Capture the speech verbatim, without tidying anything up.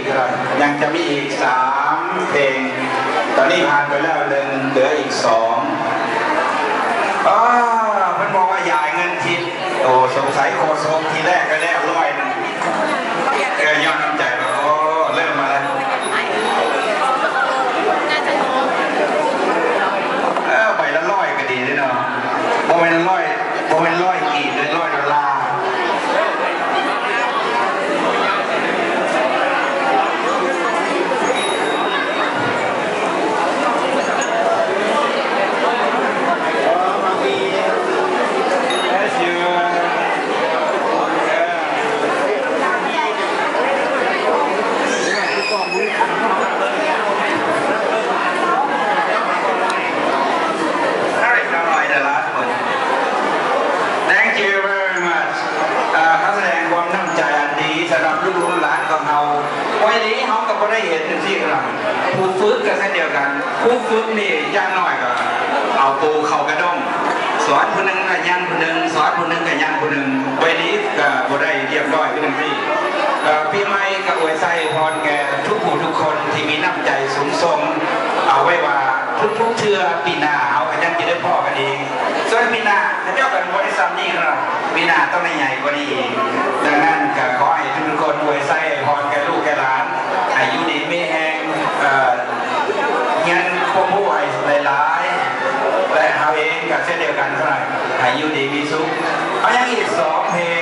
ครับยังจะมีอีกสามเพลงตอนนี้ผ่านไปแล้วหนึ่งเหลืออีกสองอ๋อเพิ่นบอกว่าจ่ายเงินทิปโอ้สงสัยโคโซทีแรกก็แล้วร้อยนึงเออยอดน้ำใจโอ้เริ่มมาแล้วเออใบละร้อยก็ดีด้วยเนาะโมเมนต์ร้อยโมเมนต์ร้อยกี่หรือร้อยดอลลาร์ได้เห็นที่กำลังผู้ฝึกกันเช่นเดียวกันผู้ฝึกนี่ย่างหน่อยก็เอาปูเข่ากระด้งสอนคนหนึ่งกับย่างคนหนึ่งสอนคนหนึ่งกับย่างคนหนึ่งไว้นี้ก็บ่ได้เรียบร้อยขึ้นที่พี่ไม้กับอวยไส้พรแก่ทุกผู้ทุกคนที่มีน้ำใจสูงส่งเอาไว้ว่าทุกๆเชื่อปีหน้าเอากันยังจะได้พ่อกันเองส่วนปีหน้าเจ้ากันบริษัทนี้ครับปีหน้าต้องใหญ่กว่านี้ดังนั้นก็ขอให้ทุกคนอวยไส้พรแก่ลูกแก่หลานอายุดีไม่แห้งเงินพวกผู้ให้หลายๆและเขาเองกับเช่นเดียวกันเท่าไหร่อายุดีมีสุขเอาอย่างอีกสองเพลง